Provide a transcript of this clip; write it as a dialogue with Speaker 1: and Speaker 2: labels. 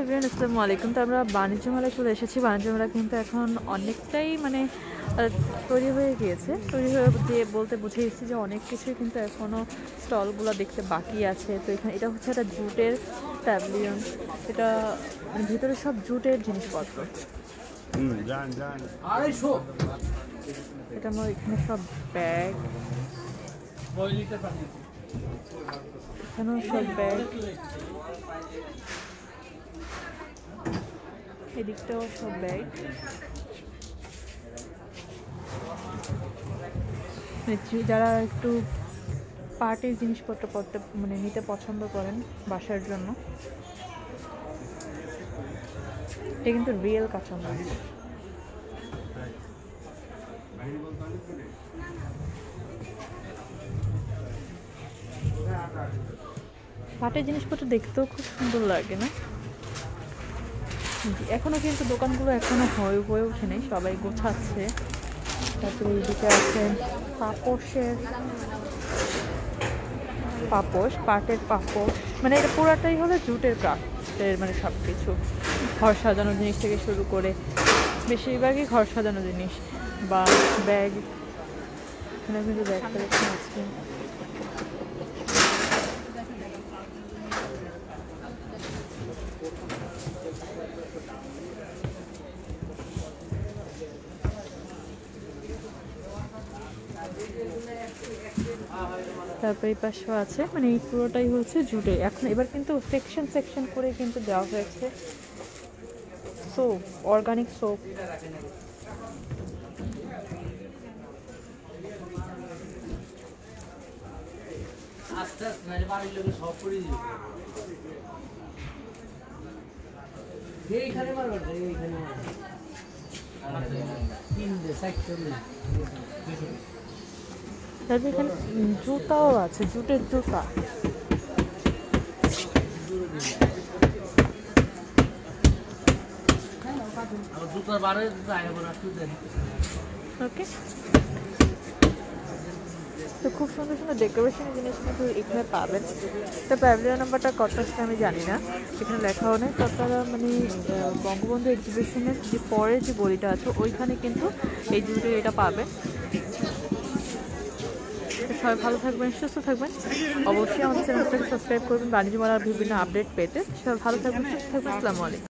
Speaker 1: Everyone, আসসালামু আলাইকুম। তো আমরা বাণিজ্য মেলায় চলে এসেছি। বাণিজ্য মেলা কিন্তু এখন অনেকটাই তৈরি হয়ে গিয়েছে। তৈরি হয়ে বলতে বুঝে এসেছি যে অনেক কিছুই কিন্তু এখনও স্টলগুলো দেখতে বাকি আছে। তো এখানে এটা হচ্ছে একটা জুটের প্যাভিলিয়ন। এটা ভিতরে সব জুটের জিনিসপত্র। এটা আমার এখানে সব ব্যাগ, এখানেও সব ব্যাগ, এদিকটাও সব ব্যাগ। যারা একটু পার্টির জিনিসপত্র নিতে পছন্দ করেন বাসার জন্য, এটা কিন্তু রিয়েল কাঁচামাল। পাটের জিনিসপত্র দেখতেও খুব সুন্দর লাগে না? এখনো কিন্তু দোকানগুলো এখনো হয়ে ওঠে নাই, সবাই গোছাচ্ছে। তারপরে এদিকে আছে পাটের পাপোশ, এটা পুরাটাই হলো জুটের ক্রাফটের, সব কিছু ঘর সাজানোর জিনিস থেকে শুরু করে বেশিরভাগই ঘর সাজানো জিনিস বা ব্যাগ। এখানে কিন্তু ব্যাগ কালেকশন আছে। তারপরে এই পাশেও আছে, এই পুরোটাই হচ্ছে জুটে। এবার কিন্তু সেকশন করে কিন্তু দেওয়া হয়েছে সোপ, অর্গানিক সোপ। তারপরে এখানে জুতাও আছে, জুটের জুতা। ওকে, তো খুব সুন্দর সুন্দর ডেকোরেশনের জিনিস কিন্তু এখানে পাবেন। তো প্যাভিলিয়ন নাম্বারটা কত আসলে আমি জানি না, এখানে লেখাও নেই। তো আপনারা বঙ্গবন্ধু এক্সিবিশনের যে পরের যে গলিটা আছে ওইখানে কিন্তু এই জুটের এটা পাবেন। সবাই ভালো থাকবেন, সুস্থ থাকবেন। অবশ্যই আমাদের চ্যানেলটাকে সাবস্ক্রাইব করবেন বাণিজ্য মেলার বিভিন্ন আপডেট পেতে। সবাই ভালো থাকবেন, সুস্থ থাকবেন। আসসালামু আলাইকুম।